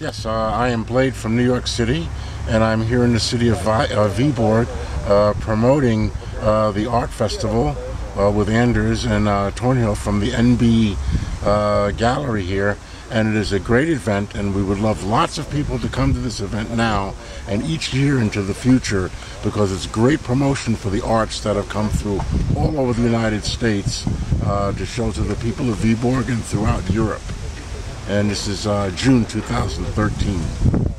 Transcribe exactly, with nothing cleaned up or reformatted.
Yes, uh, I am Blade from New York City, and I'm here in the city of Vi uh, Viborg uh, promoting uh, the art festival uh, with Anders and uh, Tornhill from the N B uh, gallery here. And it is a great event, and we would love lots of people to come to this event now and each year into the future, because it's great promotion for the arts that have come through all over the United States uh, to show to the people of Viborg and throughout Europe. And this is uh, June two thousand thirteen.